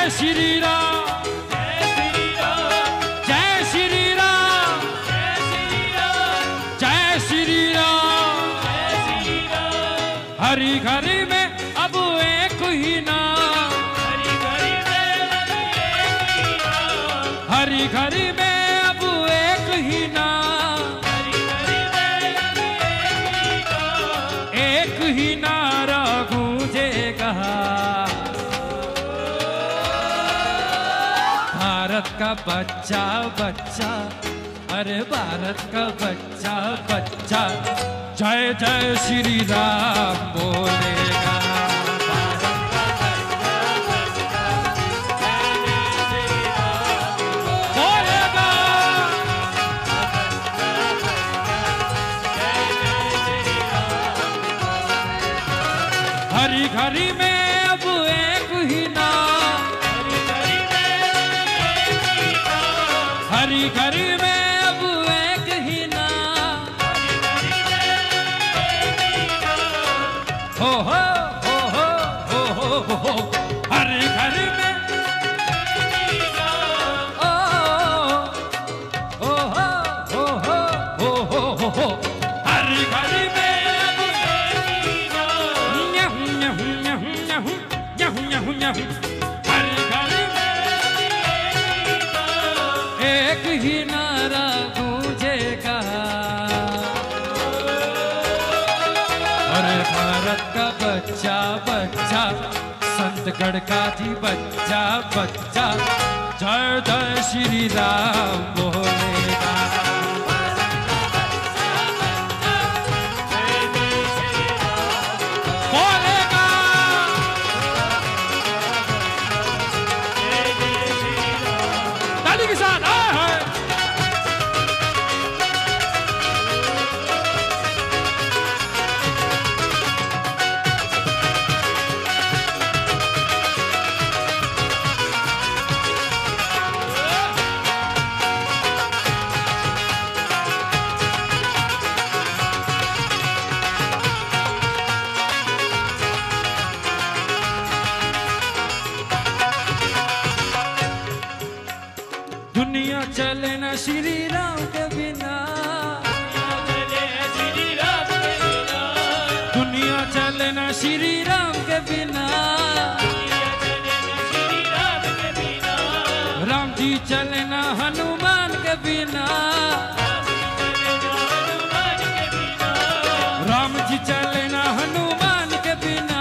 जय श्री राम, जय श्री राम, जय श्री राम। हरि घरी में अब एक ही नाम, हरि घरी में अब एक ही नाम, एक ही नारा गूंजेगा। भारत का बच्चा बच्चा, अरे भारत का बच्चा बच्चा जय जय श्री राम बोलेगा। हरि घरी में अब एक ही नाम, हरि घरी में अब एक ही नाम। हो हो हो हो हो हो हो हरि घरी में ओ हो हो हो हो हो हो हो हरि घरी में एक ही नारा गूंजेगा। अरे भारत का बच्चा बच्चा, संतगढ़ का जी बच्चा बच्चा जय जय श्री राम बोलेगा। दुनिया चले ना श्री राम के बिना, दुनिया चले ना श्री राम के बिना। राम जी चले ना हनुमान के बिना, राम जी चले ना हनुमान के बिना।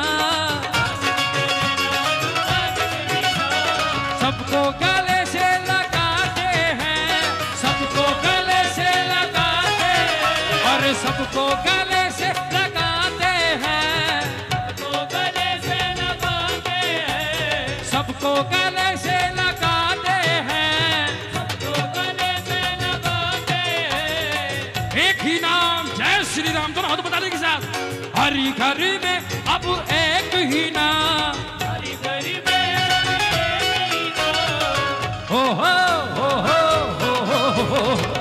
सबको गले से लगाते हैं, सबको गले से लगाते हैं, और सबको गले से लगाते हैं, सबको गले से लगाते हैं, सबको गले से लगाते हैं, सबको गले से लगाते हैं। एक ही नाम जय श्री राम, दोनों हाथ बताने के साथ। हरि घरी में अब एक ही नाम, हरि घरी में हो हो हो हो हो हो।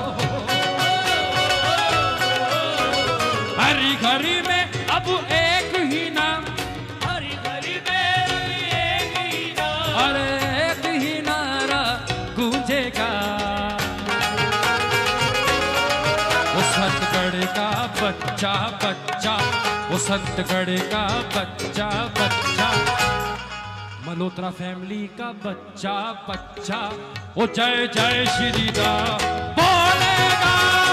हरि घरी में अब एक ही नाम, हरि घरी में एक ही नाम, अरे एक ही नारा गूंजेगा। वो संतगढ़ का बच्चा बच्चा, वो संतगढ़ का बच्चा बच्चा, मल्होत्रा फैमिली का बच्चा बच्चा वो जय जय श्री राम बोलेगा।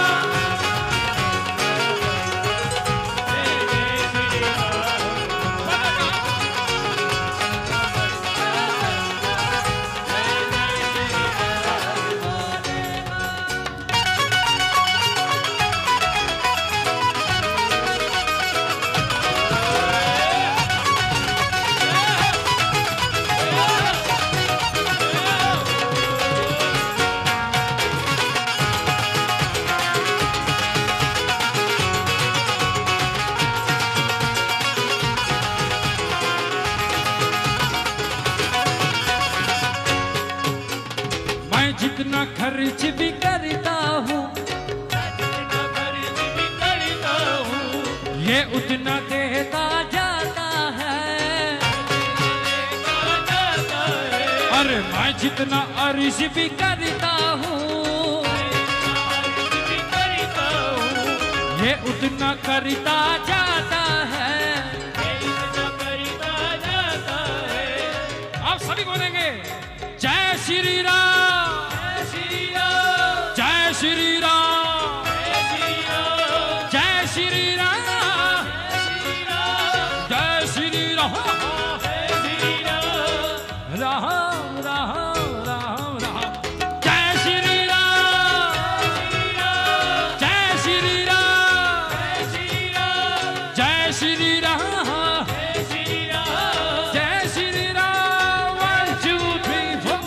जितना खर्च भी करता हूँ, ये उतना देता जाता है। अरे मैं जितना अर्ज भी करता हूँ, ये उतना करता जाता है। आप सभी बोलेंगे जय श्री राम, जय श्री राम, जय श्री राम, जय श्री राम, जय श्री राम, राम राम राम राम, जय श्री राम, जय श्री राम, जय श्री राम, जय श्री राम। 1 2 3 4।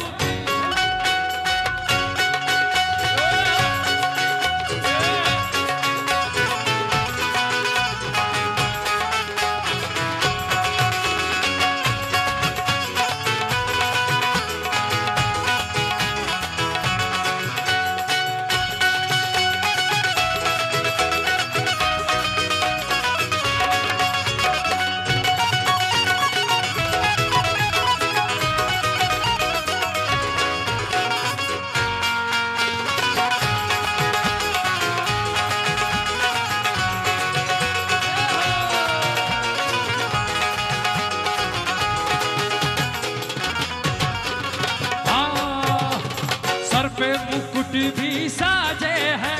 सर पे मुकुट भी साजे हैं,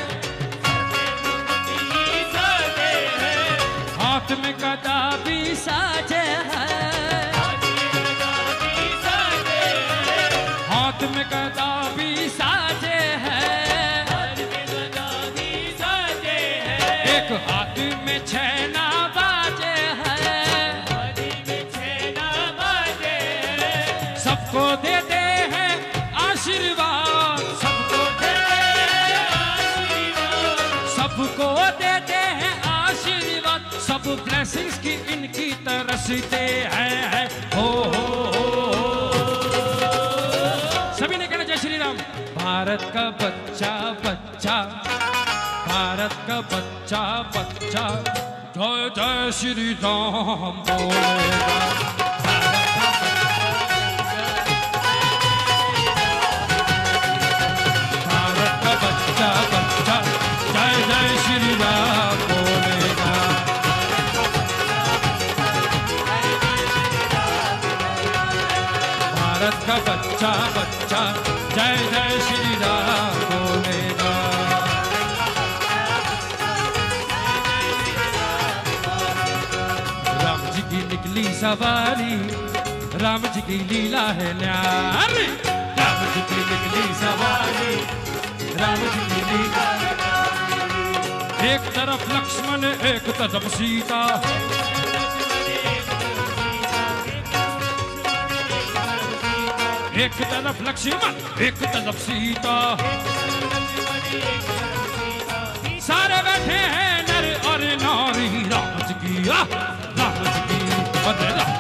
हाथ में गदा भी साजे हैं, हाथ में गदा भी साजे हैं, एक हाथ में छैना बाजे हैं, सबको देते हैं आशीर्वाद, सबको देते हैं आशीर्वाद, सब ब्लेसिंग्स की इनकी तरसते हैं। हो सभी ने कहना जय श्री राम। भारत का बच्चा बच्चा, भारत का बच्चा बच्चा जय जय श्री राम बोलेगा। बच्चा बच्चा जय जय श्री राम बोलेगा। भारत का बच्चा बच्चा जय जय श्री राम बोलेगा। राम जी की निकली सवारी, राम जी की लीला है न्यारी, राम जी की निकली सवारी, राम जी की लीला। एक तरफ लक्ष्मण एक तरफ सीता, एक तरफ लक्ष्मण एक तरफ सीता, सारे बैठे हैं नर और नारी, राम जी की राम जी की